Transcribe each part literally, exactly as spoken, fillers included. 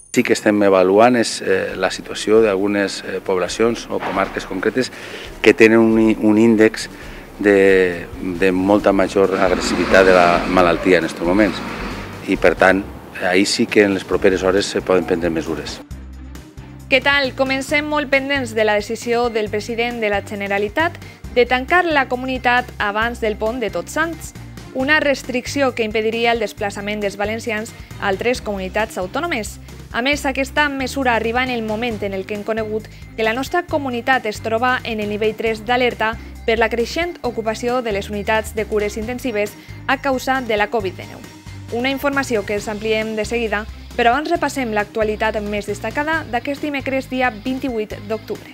Sí que estem avaluant és eh, la situació d'algunes eh, poblacions o comarques concretes que tenen un, un índex de, de molta major agressivitat de la malaltia en aquests moments i per tant ahí sí que en les properes hores se poden prendre mesures. Què tal? Comencem molt pendents de la decisió del president de la Generalitat de tancar la comunitat abans del pont de Tots Sants, una restricció que impediria el desplaçament dels valencians a altres comunitats autònomes. A més, aquesta mesura arriba en el moment en el que hem conegut que la nostra comunitat es troba en el nivell tres d'alerta per la creixent ocupació de les unitats de cures intensives a causa de la Covid dinou. Una informació que ens ampliem de seguida, però abans repassem l'actualitat més destacada d'aquest dimecres dia vint-i-vuit d'octubre.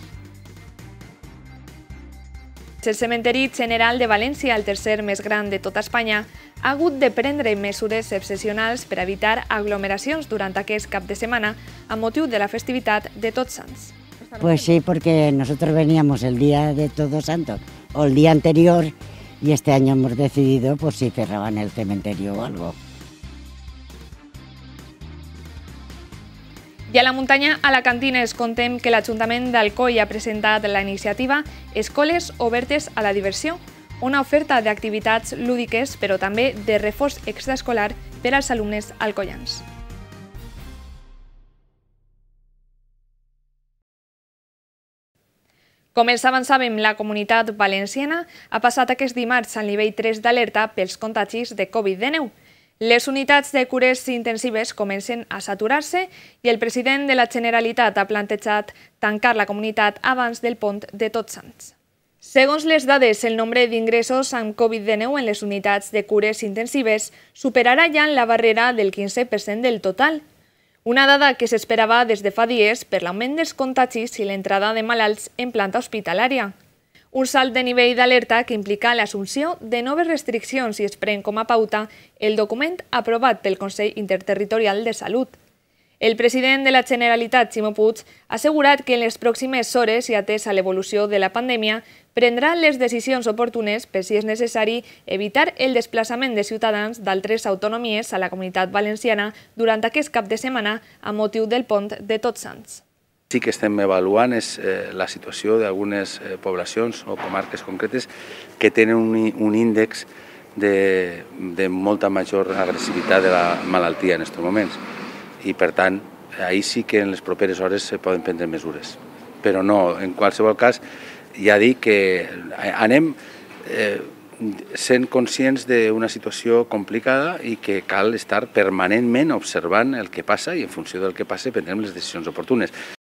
El Cementeri General de València, el tercer més gran de tota Espanya, ha hagut de prendre mesures excepcionals per evitar aglomeracions durant aquest cap de setmana amb motiu de la festivitat de Tots Sants. Pues sí, porque nosotros veníamos el día de Todos Santos o el día anterior y este año hemos decidido pues si cerraban el cementerio o algo. I a la muntanya alacantines contem que l'Ajuntament d'Alcoi ha presentat la iniciativa Escoles obertes a la diversió, una oferta d'activitats lúdiques però també de reforç extraescolar per als alumnes alcoians. Com els avançàvem, la comunitat valenciana ha passat aquest dimarts al nivell tres d'alerta pels contagis de Covid dinou. Les unitats de cures intensives comencen a saturar-se i el president de la Generalitat ha plantejat tancar la comunitat abans del pont de Tots Sants. Segons les dades, el nombre d'ingressos amb Covid dinou en les unitats de cures intensives superarà ja la barrera del quinze per cent del total, una dada que s'esperava des de fa dies per l'augment dels contagis i l'entrada de malalts en planta hospitalària. Un salt de nivell d'alerta que implica l'assumpció de noves restriccions i es pren com a pauta el document aprovat pel Consell Interterritorial de Salut. El president de la Generalitat, Ximo Puig, ha assegurat que en les pròximes hores i atès a l'evolució de la pandèmia, prendrà les decisions oportunes per si és necessari evitar el desplaçament de ciutadans d'altres autonomies a la comunitat valenciana durant aquest cap de setmana amb motiu del pont de Tots Sants. Sí que estem avaluant és eh, la situació d'algunes eh, poblacions o comarques concretes que tenen un, un índex de, de molta major agressivitat de la malaltia en aquests moments i per tant ahí sí que en les properes hores se poden prendre mesures. Però no, en qualsevol cas ja dic que anem eh, sent conscients d'una situació complicada i que cal estar permanentment observant el que passa i en funció del que passa prendrem les decisions oportunes.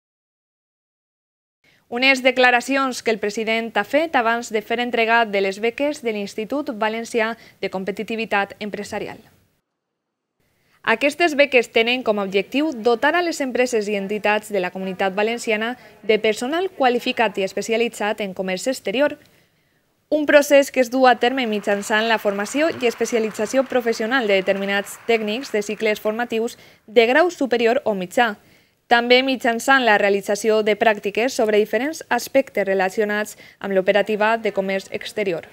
Unes declaracions que el president ha fet abans de fer entrega de les beques de l'Institut Valencià de Competitivitat Empresarial. Aquestes beques tenen com a objectiu dotar a les empreses i entitats de la comunitat valenciana de personal qualificat i especialitzat en comerç exterior, un procés que es du a terme mitjançant la formació i especialització professional de determinats tècnics de cicles formatius de grau superior o mitjà, també mitjançant la realització de pràctiques sobre diferents aspectes relacionats amb l'operativa de comerç exterior.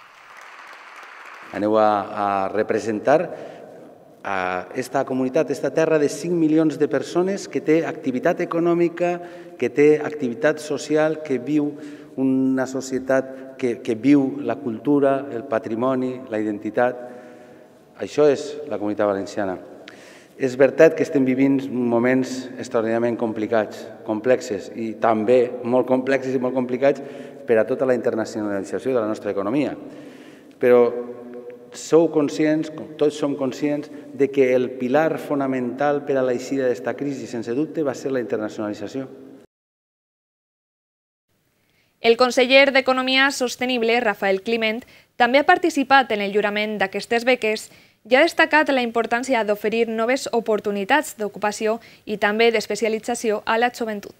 Aneu a, a representar a esta comunitat, a esta terra de cinc milions de persones que té activitat econòmica, que té activitat social, que viu una societat que, que viu la cultura, el patrimoni, la identitat. Això és la comunitat valenciana. És veritat que estem vivint moments extraordinàriament complicats, complexes i també molt complexes i molt complicats per a tota la internacionalització de la nostra economia. Però sou conscients, tots som conscients, de que el pilar fonamental per a l'eixida d'esta crisi, sense dubte, va ser la internacionalització. El conseller d'Economia Sostenible, Rafael Climent, també ha participat en el lliurament d'aquestes beques i ha destacat la importància d'oferir noves oportunitats d'ocupació i també d'especialització a la joventut.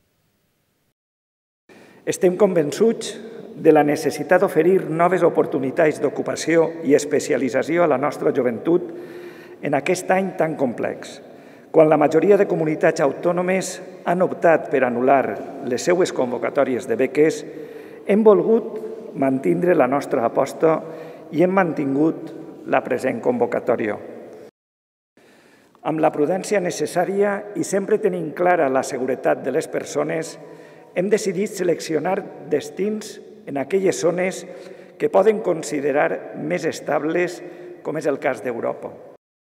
Estem convençuts de la necessitat d'oferir noves oportunitats d'ocupació i especialització a la nostra joventut en aquest any tan complex, quan la majoria de comunitats autònomes han optat per anul·lar les seues convocatòries de beques, hem volgut mantindre la nostra aposta i hem mantingut la present convocatòria. Amb la prudència necessària i sempre tenint clara la seguretat de les persones, hem decidit seleccionar destins en aquelles zones que poden considerar més estables, com és el cas d'Europa.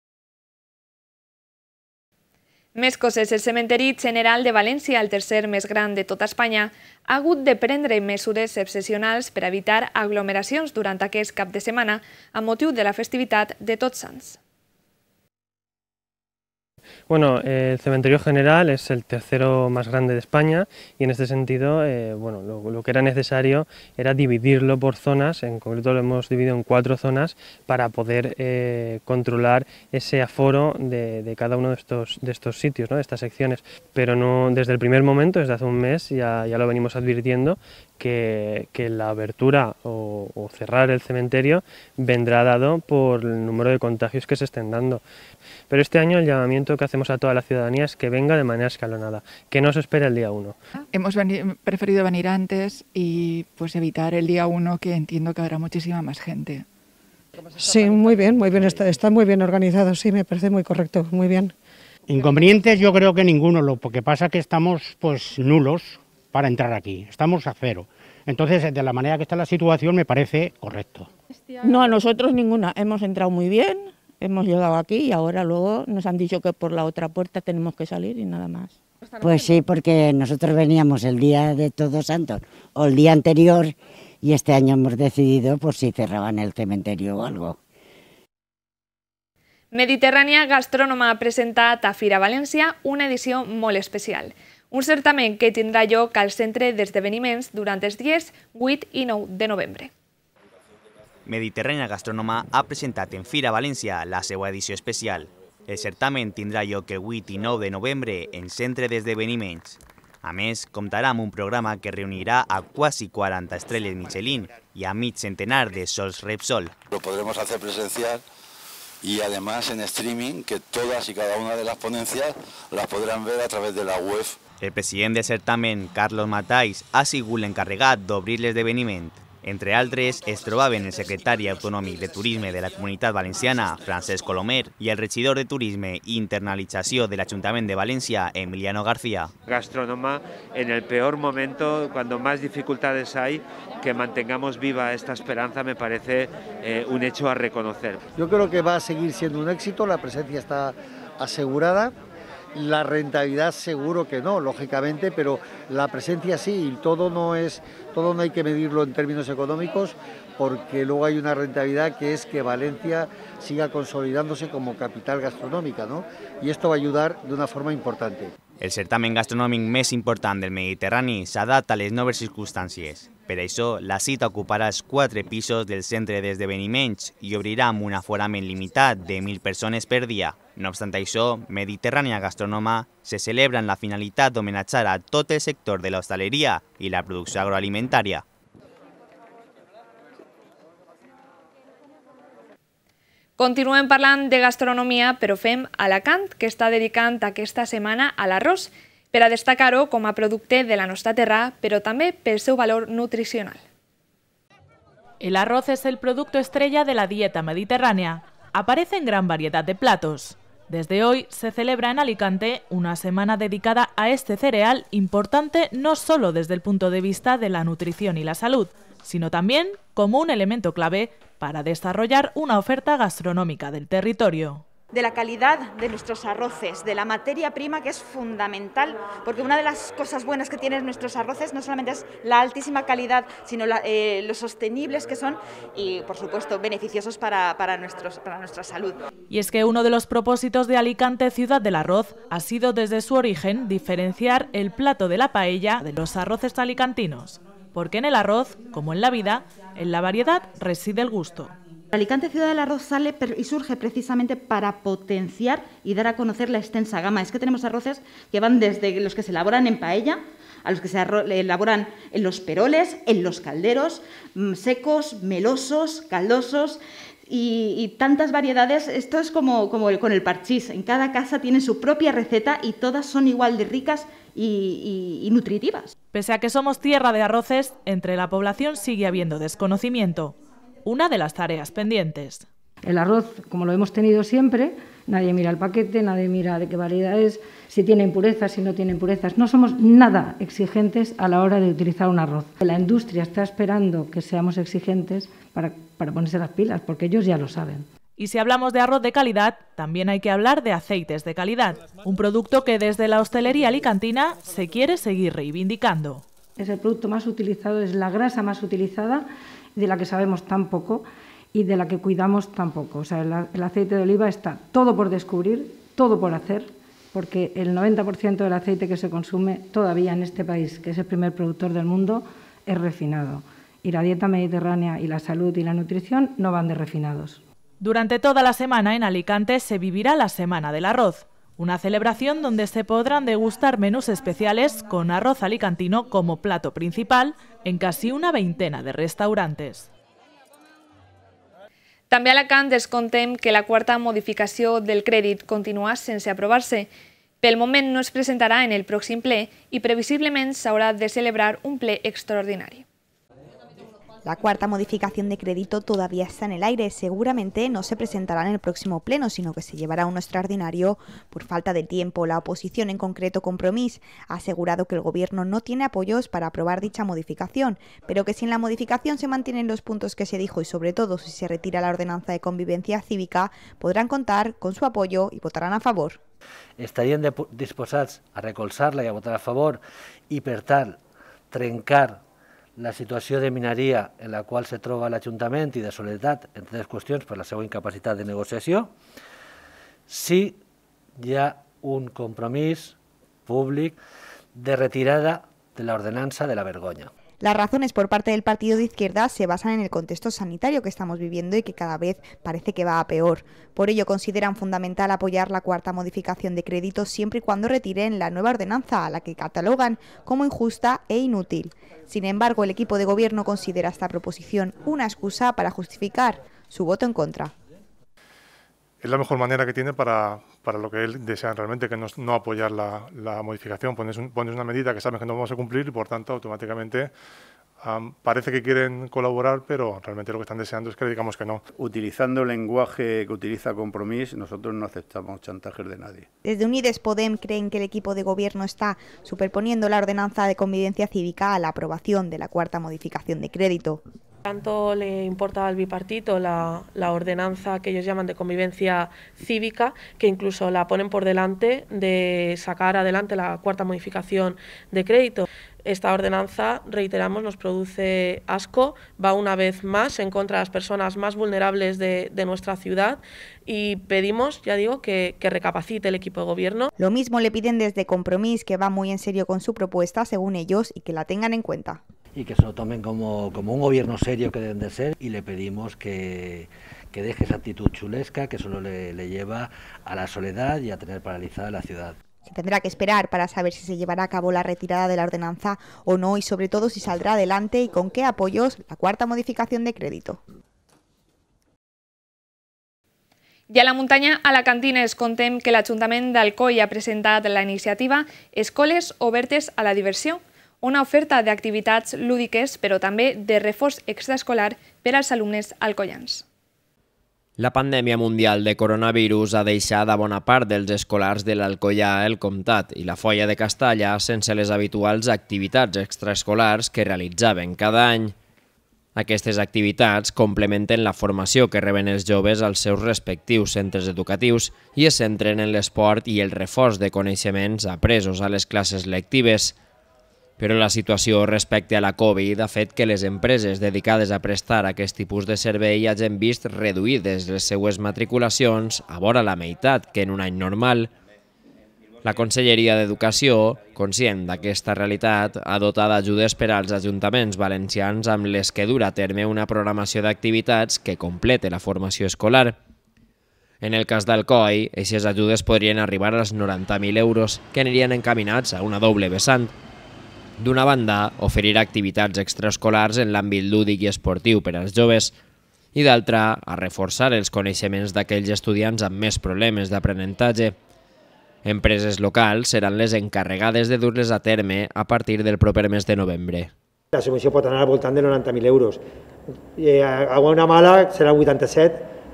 Més coses. El Cementeri General de València, el tercer més gran de tota Espanya, ha hagut de prendre mesures excepcionals per evitar aglomeracions durant aquest cap de setmana amb motiu de la festivitat de Tots Sants. Bueno, eh, el Cementerio General es el tercero más grande de España y en este sentido, eh, bueno, lo, lo que era necesario era dividirlo por zonas. En concreto lo hemos dividido en cuatro zonas para poder eh, controlar ese aforo de, de cada uno de estos, de estos sitios, ¿no? De estas secciones. Pero no, desde el primer momento, desde hace un mes, ya, ya lo venimos advirtiendo, que, que la abertura o, o cerrar el cementerio vendrá dado por el número de contagios que se estén dando. Pero este año el llamamiento que hacemos a toda la ciudadanía es que venga de manera escalonada, que no se espere el día uno. Hemos veni- preferido venir antes y pues evitar el día uno, que entiendo que habrá muchísima más gente. Sí, muy bien, muy bien, está, está muy bien organizado, sí, me parece muy correcto, muy bien. Inconvenientes yo creo que ninguno, lo que pasa es que estamos pues nulos para entrar aquí, estamos a cero. Entonces, de la manera que está la situación me parece correcto. No, a nosotros ninguna, hemos entrado muy bien, hemos llegado aquí y ahora luego nos han dicho que por la otra puerta tenemos que salir y nada más. Pues sí, porque nosotros veníamos el día de Todos Santos o el día anterior y este año hemos decidido por si cerraban el cementerio o algo. Mediterrània Gastrònoma ha presentat a Fira València una edició molt especial. Un certamen que tindrà lloc al Centre d'Esdeveniments durant els dies vuit i nou de novembre. Mediterrània Gastrònoma ha presentat en Fira València la seva edició especial. El certamen tindrà lloc el vuit i nou de novembre en Centre d'Esdeveniments. A més, comptarà amb un programa que reunirà a quasi quaranta estrelles Michelin y a mig centenar de sols Repsol. Lo podremos hacer presencial y además en streaming, que todas y cada una de las ponencias las podrán ver a través de la web. El president del certamen, Carlos Matais, ha sigut l'encarregat d'obrir l'esdeveniment. Entre altres, es trobaven el secretari autonòmic de Turisme de la Comunitat Valenciana, Francesc Colomer, i el regidor de Turisme i Internalització de l'Ajuntament de Valencia, Emiliano García. Gastrónoma, en el peor momento, cuando más dificultades hay, que mantengamos viva esta esperanza me parece eh, un hecho a reconocer. Yo creo que va a seguir siendo un éxito, la presencia está asegurada. La rentabilidad seguro que no, lógicamente, pero la presencia sí, y todo no es, todo no hay que medirlo en términos económicos, porque luego hay una rentabilidad que es que Valencia siga consolidándose como capital gastronómica, ¿no? Y esto va a ayudar de una forma importante. El certamen gastronòmic més important del Mediterrani s'adapta a les noves circumstàncies. Per això, la cita ocuparà els quatre pisos del centre d'esdeveniments i obrirà amb un aforament limitat de mil persones per dia. No obstant això, Mediterrània Gastrònoma se celebra en la finalitat d'homenatjar a tot el sector de l'hostaleria i la producció agroalimentària. Continuem parlant de gastronomia, però fem Alacant, que està dedicant aquesta setmana a l'arròs, per a destacar-ho com a producte de la nostra terra, però també pel seu valor nutricional. El arroz es el producto estrella de la dieta mediterránea. Aparece en gran variedad de platos. Desde hoy se celebra en Alicante una semana dedicada a este cereal importante no solo desde el punto de vista de la nutrición y la salud, sino también como un elemento clave para desarrollar una oferta gastronómica del territorio. De la calidad de nuestros arroces, de la materia prima, que es fundamental, porque una de las cosas buenas que tienen nuestros arroces no solamente es la altísima calidad, sino la, eh, los sostenibles que son y, por supuesto, beneficiosos para, para, nuestros, para nuestra salud. Y es que uno de los propósitos de Alicante Ciudad del Arroz ha sido desde su origen diferenciar el plato de la paella de los arroces alicantinos, porque en el arroz, como en la vida, en la variedad reside el gusto. Alicante Ciudad del Arroz sale y surge precisamente para potenciar y dar a conocer la extensa gama. Es que tenemos arroces que van desde los que se elaboran en paella, a los que se elaboran en los peroles, en los calderos, secos, melosos, caldosos y, y tantas variedades. Esto es como, como con el parchís. En cada casa tiene su propia receta y todas son igual de ricas y, y, y nutritivas. Pese a que somos tierra de arroces, entre la población sigue habiendo desconocimiento. Una de las tareas pendientes. El arroz, como lo hemos tenido siempre, Nadie mira el paquete, nadie mira de qué variedad es, si tiene impurezas, si no tiene impurezas. No somos nada exigentes a la hora de utilizar un arroz. La industria está esperando que seamos exigentes para, para ponerse las pilas, porque ellos ya lo saben. Y si hablamos de arroz de calidad, también hay que hablar de aceites de calidad, un producto que desde la hostelería alicantina se quiere seguir reivindicando. Es el producto más utilizado, es la grasa más utilizada, de la que sabemos tan poco y de la que cuidamos tan poco. O sea, el, el aceite de oliva está todo por descubrir, todo por hacer, porque el noventa por ciento del aceite que se consume todavía en este país, que es el primer productor del mundo, es refinado. Y la dieta mediterránea y la salud y la nutrición no van de refinados. Durante toda la semana en Alicante se vivirá la Semana del Arroz, una celebración donde se podrán degustar menús especiales con arroz alicantino como plato principal en casi una veintena de restaurantes. També a Alacant descontem que la quarta modificació del crèdit continua sense aprovar-se. Pel moment no es presentarà en el pròxim ple i previsiblement s'haurà de celebrar un ple extraordinari. La cuarta modificación de crédito todavía está en el aire. Seguramente no se presentará en el próximo pleno, sino que se llevará a uno extraordinario por falta de tiempo. La oposición, en concreto Compromís, ha asegurado que el Gobierno no tiene apoyos para aprobar dicha modificación, pero que si en la modificación se mantienen los puntos que se dijo y sobre todo si se retira la ordenanza de convivencia cívica, podrán contar con su apoyo y votarán a favor. Estarien disposats a recolzar-la i a votar a favor i, per tant, trencar la situació de mineria en la qual se troba l'Ajuntament i de soledat, entre altres qüestions, per la seva incapacitat de negociació, si hi ha un compromís públic de retirada de l'ordenança de la vergonya. Las razones por parte del partido de izquierda se basan en el contexto sanitario que estamos viviendo y que cada vez parece que va a peor. Por ello consideran fundamental apoyar la cuarta modificación de crédito siempre y cuando retiren la nueva ordenanza, a la que catalogan como injusta e inútil. Sin embargo, el equipo de gobierno considera esta proposición una excusa para justificar su voto en contra. Es la mejor manera que tiene para, para lo que él desea realmente, que no, no apoyar la, la modificación. Pones, un, pones una medida que sabes que no vamos a cumplir y, por tanto, automáticamente um, parece que quieren colaborar, pero realmente lo que están deseando es que le digamos que no. Utilizando el lenguaje que utiliza Compromís, nosotros no aceptamos chantajes de nadie. Desde Unides Podem creen que el equipo de gobierno está superponiendo la ordenanza de convivencia cívica a la aprobación de la cuarta modificación de crédito. Tanto le importa al bipartito la, la ordenanza que ellos llaman de convivencia cívica, que incluso la ponen por delante de sacar adelante la cuarta modificación de crédito. Esta ordenanza, reiteramos, nos produce asco, va una vez más en contra de las personas más vulnerables de, de nuestra ciudad y pedimos, ya digo, que, que recapacite el equipo de gobierno. Lo mismo le piden desde Compromís, que va muy en serio con su propuesta, según ellos, y que la tengan en cuenta. Y que se lo tomen como, como un gobierno serio que deben de ser, y le pedimos que, que deje esa actitud chulesca que solo le, le lleva a la soledad y a tener paralizada la ciudad. Se tendrá que esperar para saber si se llevará a cabo la retirada de la ordenanza o no y sobre todo si saldrá adelante y con qué apoyos la cuarta modificación de crédito. I a la muntanya alacantines contem que l'Ajuntament d'Alcoi ha presentat la iniciativa Escoles obertes a la diversió, una oferta d'activitats lúdiques però també de reforç extraescolar per als alumnes alcoians. La pandèmia mundial de coronavirus ha deixat a bona part dels escolars de l'Alcoià, el Comtat i la Foia de Castalla sense les habituals activitats extraescolars que realitzaven cada any. Aquestes activitats complementen la formació que reben els joves als seus respectius centres educatius i es centren en l'esport i el reforç de coneixements apresos a les classes lectives. Però la situació respecte a la Covid ha fet que les empreses dedicades a prestar aquest tipus de servei hagin vist reduïdes les seues matriculacions a vora la meitat que en un any normal. La Conselleria d'Educació, conscient d'aquesta realitat, ha dotat ajudes per als ajuntaments valencians amb les que dura a terme una programació d'activitats que complete la formació escolar. En el cas d'Alcoi, aquestes ajudes podrien arribar als noranta mil euros, que anirien encaminats a una doble vessant. D'una banda, oferir activitats extraescolars en l'àmbit lúdic i esportiu per als joves i d'altra, a reforçar els coneixements d'aquells estudiants amb més problemes d'aprenentatge. Empreses locals seran les encarregades de dur-les a terme a partir del proper mes de novembre. La subvenció pot anar al voltant de noranta mil euros. A una mala serà vuitanta-set,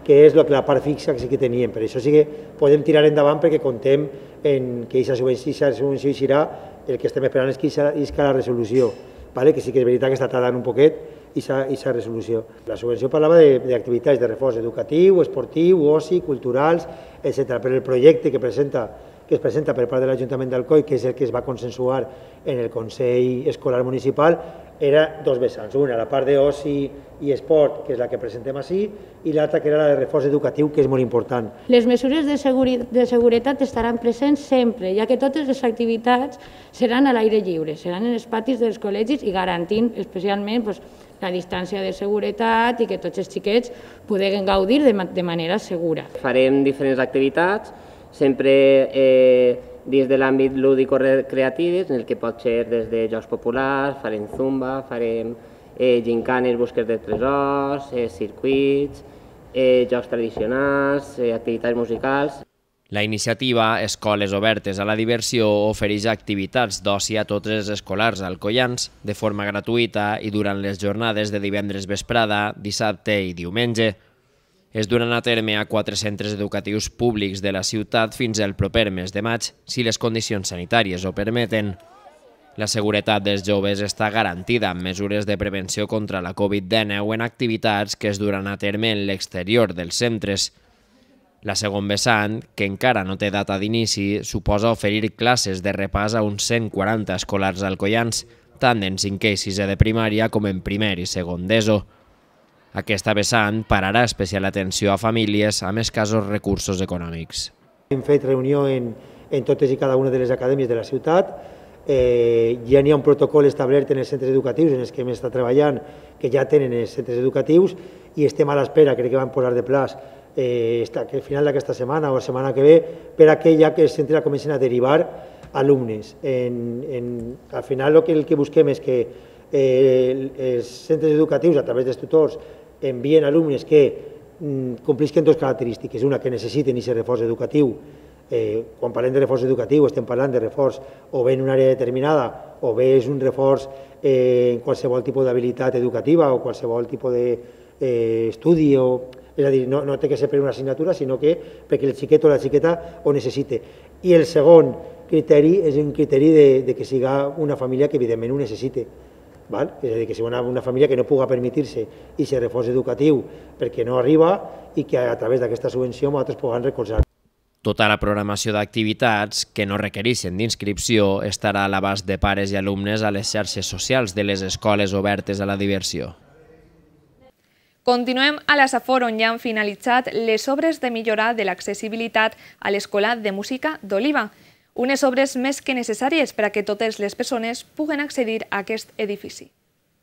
que és la part fixa que sí que teníem. Per això sí que podem tirar endavant perquè contem en que aquesta subvenció serà, el que estem esperant és que isca la resolució, que sí que és veritat que està tardant un poquet aquesta resolució. La subvenció parlava d'activitats de reforç educatiu, esportiu, oci, culturals, etcètera. Però el projecte que presenta que es presenta per part de l'Ajuntament d'Alcoi, que és el que es va consensuar en el Consell Escolar Municipal, era dos vessants. Una, la part d'oci i esport, que és la que presentem així, i l'altra, que era la de reforç educatiu, que és molt important. Les mesures de, de seguretat estaran presents sempre, ja que totes les activitats seran a l'aire lliure, seran en els patis dels col·legis i garantint especialment pues, la distància de seguretat i que tots els xiquets puguen gaudir de, de manera segura. Farem diferents activitats, sempre eh, dins de l'àmbit lúdico-creatiu, en el que pot ser des de jocs populars, farem zumba, farem eh, gincanes, busques de tresors, eh, circuits, eh, jocs tradicionals, eh, activitats musicals. La iniciativa Escoles Obertes a la Diversió ofereix activitats d'oci a tots els escolars alcoians de forma gratuïta i durant les jornades de divendres vesprada, dissabte i diumenge. Es duran a terme a quatre centres educatius públics de la ciutat fins al proper mes de maig, si les condicions sanitàries ho permeten. La seguretat dels joves està garantida amb mesures de prevenció contra la Covid dinou en activitats que es duran a terme en l'exterior dels centres. La segon vessant, que encara no té data d'inici, suposa oferir classes de repàs a uns cent quaranta escolars alcoians, tant en cinquè i sisè de primària com en primer i segon d'ESO. Aquesta vessant pararà especial atenció a famílies amb escassos recursos econòmics. Hem fet reunió en, en totes i cada una de les acadèmies de la ciutat. Eh, ja n'hi ha un protocol establert en els centres educatius en els que hem estat treballant, que ja tenen els centres educatius, i estem a l'espera, crec que van posar de plaç, eh, al final d'aquesta setmana o la setmana que ve, per a que ja que els centres comencin a derivar alumnes. En, en, al final el que, el que busquem és que eh, els centres educatius, a través dels tutors, envien alumnes que mm, complisquen dues característiques. Una, que necessiten aquest reforç educatiu. Eh, quan parlem de reforç educatiu estem parlant de reforç o bé en una àrea determinada o bé és un reforç eh, en qualsevol tipus d'habilitat educativa o qualsevol tipus d'estudi. Eh, és a dir, no, no té que ser per una assignatura, sinó que perquè el xiquet o la xiqueta ho necessite. I el segon criteri és un criteri de, de que siga una família que evidentment ho necessite. Val? És a dir, que sigui una, una família que no puga permetir-se aquest reforç educatiu perquè no arriba i que a través d'aquesta subvenció nosaltres puguem recolzar. Tota la programació d'activitats que no requereixen d'inscripció estarà a l'abast de pares i alumnes a les xarxes socials de les escoles obertes a la diversió. Continuem a la Safor, on ja han finalitzat les obres de millora de l'accessibilitat a l'Escola de Música d'Oliva. Unes obres més que necessàries per a que totes les persones puguen accedir a aquest edifici.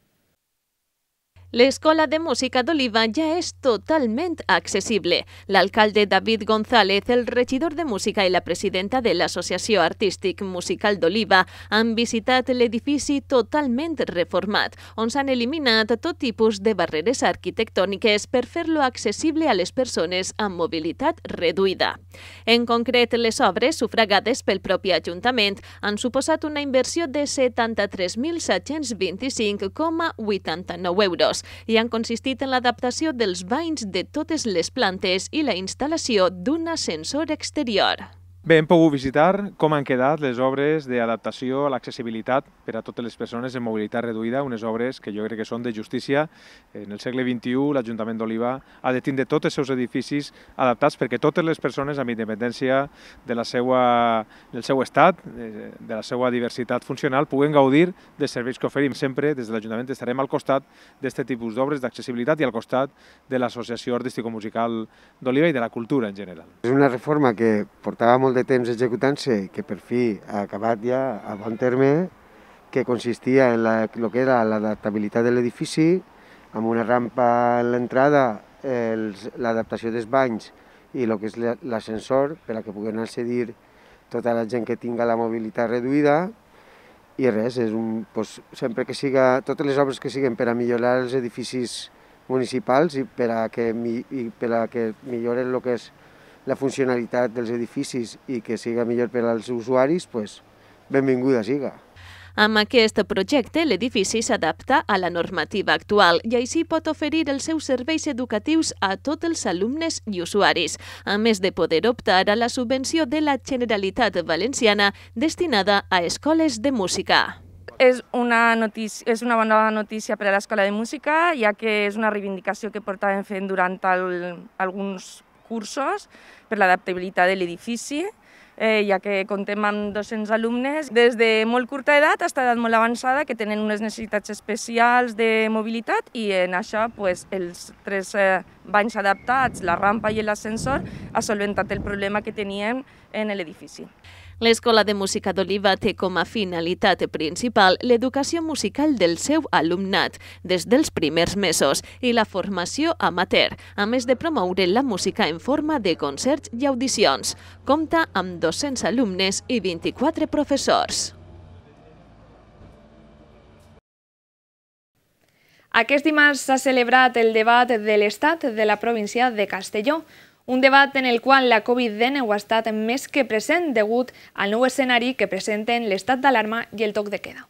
L'Escola de Música d'Oliva ja és totalment accessible. L'alcalde David González, el regidor de Música i la presidenta de l'Associació Artístic Musical d'Oliva han visitat l'edifici totalment reformat, on s'han eliminat tot tipus de barreres arquitectòniques per fer-lo accessible a les persones amb mobilitat reduïda. En concret, les obres, sufragades pel propi Ajuntament, han suposat una inversió de setanta-tres mil set-cents vint-i-cinc coma vuitanta-nou euros i han consistit en l'adaptació dels banys de totes les plantes i la instal·lació d'un ascensor exterior. Bé, hem pogut visitar com han quedat les obres d'adaptació a l'accessibilitat per a totes les persones amb mobilitat reduïda, unes obres que jo crec que són de justícia. En el segle vint-i-u l'Ajuntament d'Oliva ha de tindre tots els seus edificis adaptats perquè totes les persones, amb independència de la seva, del seu estat, de la seva diversitat funcional, puguen gaudir dels serveis que oferim. Sempre des de l'Ajuntament estarem al costat d'aquest tipus d'obres d'accessibilitat i al costat de l'Associació Artístico-Musical d'Oliva i de la cultura en general. És una reforma que portava molt de temps executant-se, que per fi ha acabat ja a bon terme, que consistia en la, el que era l'adaptabilitat de l'edifici, amb una rampa en l'entrada, l'adaptació dels banys i el que és l'ascensor per a que puguen accedir tota la gent que tinga la mobilitat reduïda. I res, és un, doncs, sempre que siga, totes les obres que siguen per a millorar els edificis municipals i per a que, i per a que milloren el que és la funcionalitat dels edificis i que siga millor per als usuaris, pues, benvinguda siga. Amb aquest projecte, l'edifici s'adapta a la normativa actual i així pot oferir els seus serveis educatius a tots els alumnes i usuaris, a més de poder optar a la subvenció de la Generalitat Valenciana destinada a escoles de música. És una, notícia, és una bona notícia per a l'Escola de Música, ja que és una reivindicació que portàvem fent durant el, alguns cursos per l'adaptabilitat de l'edifici, eh, ja que comptem amb dos-cents alumnes des de molt curta edat fins a edat molt avançada que tenen unes necessitats especials de mobilitat i en això pues, els tres eh, banys adaptats, la rampa i l'ascensor, ha solventat el problema que teníem en l'edifici. L'Escola de Música d'Oliva té com a finalitat principal l'educació musical del seu alumnat des dels primers mesos i la formació amateur, a més de promoure la música en forma de concerts i audicions. Compta amb dos-cents alumnes i vint-i-quatre professors. Aquest dimarts s'ha celebrat el debat de l'Estat de la província de Castelló, un debat en el qual la Covid dinou ha estat més que present degut al nou escenari que presenten l'estat d'alarma i el toc de queda.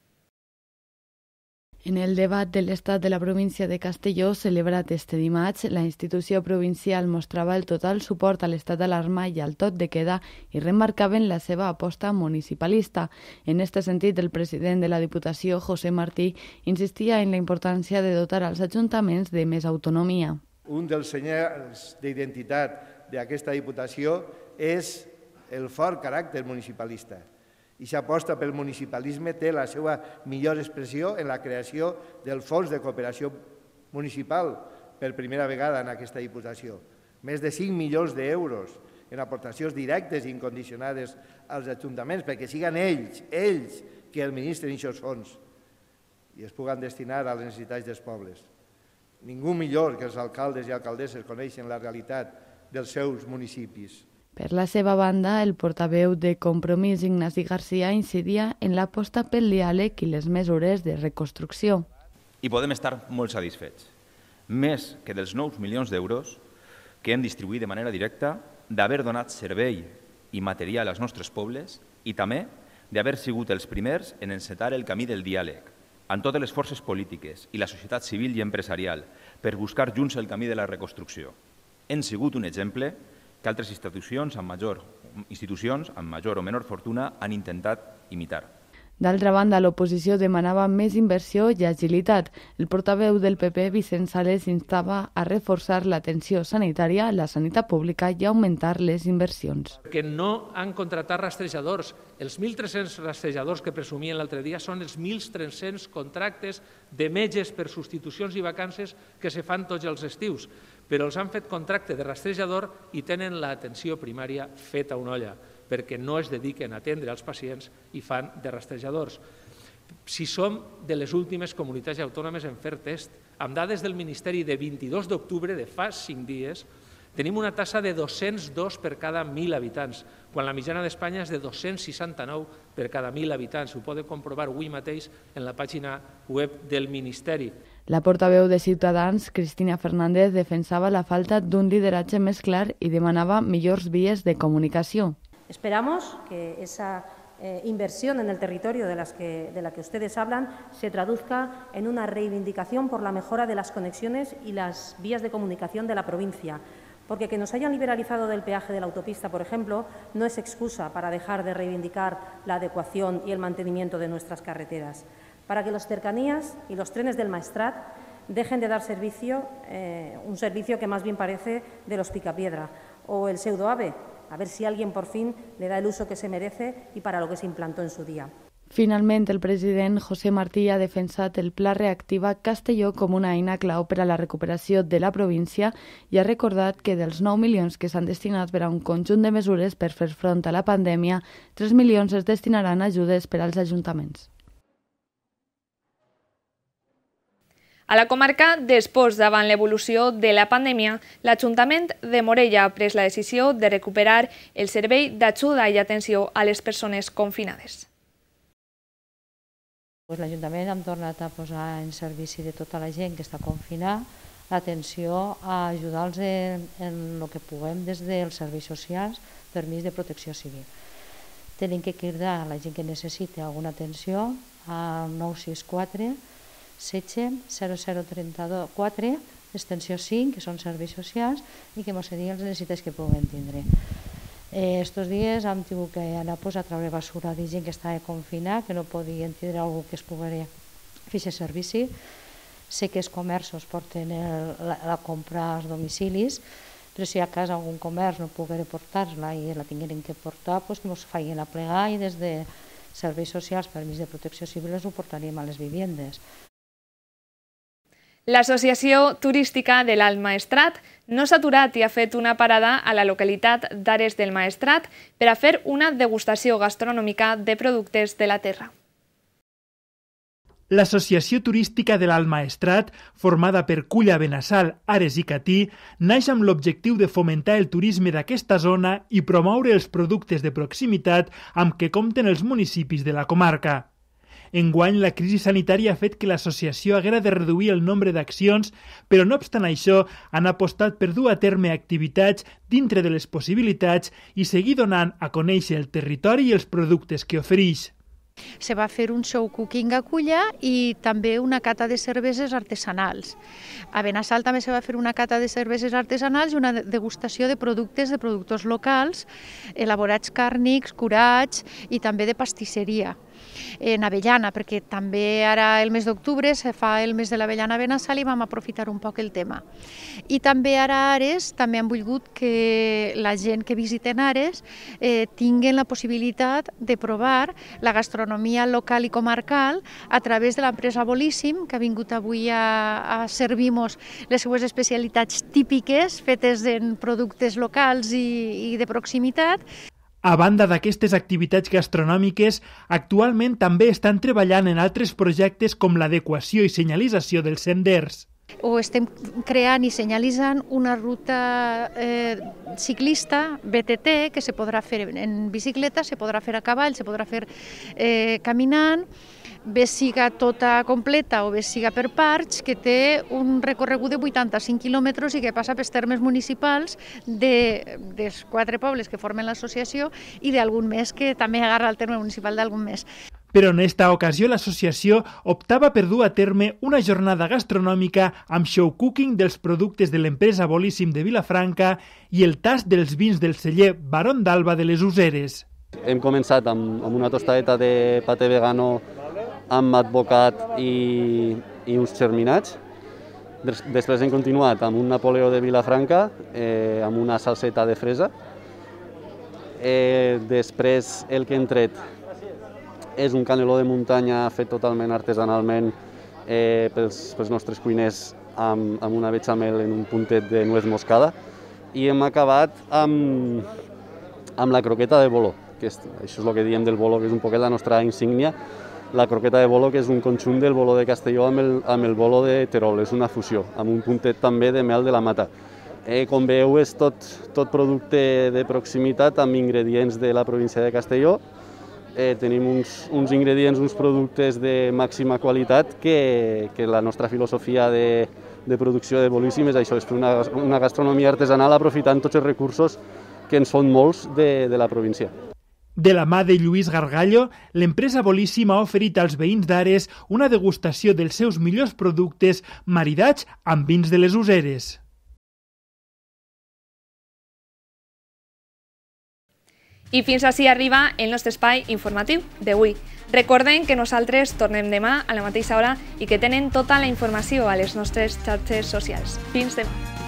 En el debat de l'estat de la província de Castelló, celebrat este dimarts, la institució provincial mostrava el total suport a l'estat d'alarma i al toc de queda i remarcaven la seva aposta municipalista. En este sentit, el president de la Diputació, José Martí, insistia en la importància de dotar als ajuntaments de més autonomia. Un dels senyals d'identitat d'aquesta Diputació és el fort caràcter municipalista. I s'aposta pel municipalisme té la seva millor expressió en la creació del Fons de Cooperació Municipal per primera vegada en aquesta Diputació. Més de cinc milions d'euros en aportacions directes i incondicionades als ajuntaments perquè siguin ells, ells, que administren aquests fons i es puguen destinar a les necessitats dels pobles. Ningú millor que els alcaldes i alcaldesses coneixen la realitat dels seus municipis. Per la seva banda, el portaveu de Compromís, Ignasi Garcia, incidia en l'aposta pel diàleg i les mesures de reconstrucció. I podem estar molt satisfets, més que dels nou milions d'euros que hem distribuït de manera directa, d'haver donat servei i material als nostres pobles i també d'haver sigut els primers en encetar el camí del diàleg amb totes les forces polítiques i la societat civil i empresarial per buscar junts el camí de la reconstrucció. Hem sigut un exemple que altres institucions amb major, institucions amb major o menor fortuna han intentat imitar. D'altra banda, l'oposició demanava més inversió i agilitat. El portaveu del P P, Vicent Sales, instava a reforçar l'atenció sanitària, la sanitat pública i augmentar les inversions. Que no han contractat rastrejadors. Els mil tres-cents rastrejadors que presumien l'altre dia són els mil tres-cents contractes de metges per substitucions i vacances que se fan tots els estius, però els han fet contracte de rastrejador i tenen l'atenció primària feta a una olla, perquè no es dediquen a atendre els pacients i fan de rastrejadors. Si som de les últimes comunitats autònomes en fer test, amb dades del Ministeri de vint-i-dos d'octubre, de fa cinc dies, tenim una tassa de dos-cents dos per cada mil habitants, quan la mitjana d'Espanya és de dos-cents seixanta-nou per cada mil habitants. Ho podeu comprovar avui mateix en la pàgina web del Ministeri. La portaveu de Ciutadans, Cristina Fernández, defensava la falta d'un lideratge més clar i demanava millors vies de comunicació. Esperamos que esa eh, inversión en el territorio de, las que, de la que ustedes hablan se traduzca en una reivindicación por la mejora de las conexiones y las vías de comunicación de la provincia, porque que nos hayan liberalizado del peaje de la autopista, por ejemplo, no es excusa para dejar de reivindicar la adecuación y el mantenimiento de nuestras carreteras, para que los cercanías y los trenes del Maestrat dejen de dar servicio, eh, un servicio que más bien parece de los Picapiedra, o el pseudo-AVE, a ver si alguien por fin le da el uso que se merece y para lo que se implantó en su día. Finalment, el president José Martí ha defensat el Pla Reactiva Castelló com una eina clau per a la recuperació de la província i ha recordat que dels nou milions que s'han destinat per a un conjunt de mesures per fer front a la pandèmia, tres milions es destinaran a ajudes per als ajuntaments. A la comarca, després davant l'evolució de la pandèmia, l'Ajuntament de Morella ha pres la decisió de recuperar el servei d'ajuda i atenció a les persones confinades. L'Ajuntament hem tornat a posar en servici de tota la gent que està confinada l'atenció a ajudar-los en el que puguem des dels serveis socials, permís de protecció civil. tenen que cridar a la gent que necessita alguna atenció a nou sis quatre setze zero zero trenta quatre, extensió cinc, que són serveis socials, i que ens diguin les necessitats que puguen tindre. Estos dies hem tingut que anar a treure basura de gent que estava confinada, que no podien tindre algú que es pogués fer aquest servici. Sé que els comerços porten la compra als domicilis, però si a casa algun comerç no poguera portar-la i la tingueren que portar, doncs que ens facin a plegar i des de serveis socials, permís de protecció civil, ho portaríem a les vivendes. L'Associació Turística de l'Alt Maestrat no s'ha aturat i ha fet una parada a la localitat d'Ares del Maestrat per a fer una degustació gastronòmica de productes de la terra. L'Associació Turística de l'Alt Maestrat, formada per Culla, Benassal, Ares i Catí, naix amb l'objectiu de fomentar el turisme d'aquesta zona i promoure els productes de proximitat amb què compten els municipis de la comarca. Enguany, la crisi sanitària ha fet que l'associació haguera de reduir el nombre d'accions, però no obstant això, han apostat per dur a terme activitats dintre de les possibilitats i seguir donant a conèixer el territori i els productes que ofereix. Se va fer un show cooking a Culla i també una cata de cerveses artesanals. A Benassal també se va fer una cata de cerveses artesanals i una degustació de productes de productors locals, elaborats càrnics, curats i també de pastisseria. En Avellana, perquè també ara el mes d'octubre se fa el mes de l'Avellana a Benassal i vam aprofitar un poc el tema. I també ara a Ares també han volgut que la gent que visiten Ares eh, tinguen la possibilitat de provar la gastronomia local i comarcal a través de l'empresa Bolíssim, que ha vingut avui a, a servir-nos les seues especialitats típiques fetes en productes locals i, i de proximitat. A banda d'aquestes activitats gastronòmiques, actualment també estan treballant en altres projectes com l'adequació i senyalització dels senders. O estem creant i senyalitzant una ruta eh, ciclista B T T que se podrà fer en bicicleta, se podrà fer a cavall, se podrà fer eh, caminant, bé siga tota completa o bé siga per parts, que té un recorregut de vuitanta-cinc quilòmetres i que passa pels termes municipals de, dels quatre pobles que formen l'associació i d'algun més que també agarra el terme municipal d'algun més. Però en esta ocasió l'associació optava per dur a terme una jornada gastronòmica amb show cooking dels productes de l'empresa Bolíssim de Vilafranca i el tast dels vins del celler Barón d'Alba de les Useres. Hem començat amb, amb una tostadeta de paté vegano amb advocat i, i uns germinats. Després hem continuat amb un Napoleó de Vilafranca, eh, amb una salseta de fresa. Eh, després el que hem tret és un caneló de muntanya fet totalment artesanalment eh, pels, pels nostres cuiners amb, amb una bechamel en un puntet de nuez moscada. I hem acabat amb, amb la croqueta de bolo, que és, això és el que diem del bolo, que és un poquet la nostra insígnia. La croqueta de bolo, que és un conjunt del bolo de Castelló amb el, amb el bolo de Terol, és una fusió, amb un puntet també de mel de la mata. Eh, com veieu, és tot, tot producte de proximitat amb ingredients de la província de Castelló. Eh, tenim uns, uns ingredients, uns productes de màxima qualitat que, que la nostra filosofia de, de producció de Bolíssim és això, és fer una, una gastronomia artesanal aprofitant tots els recursos que ens són molts de, de la província. De la mà de Lluís Gargallo, l'empresa Bolíssim ha oferit als veïns d'Ares una degustació dels seus millors productes maridats amb vins de les Useres. I fins ací arriba el nostre espai informatiu d'avui. Recorden que nosaltres tornem demà a la mateixa hora i que tenen tota la informació a les nostres xarxes socials. Fins demà.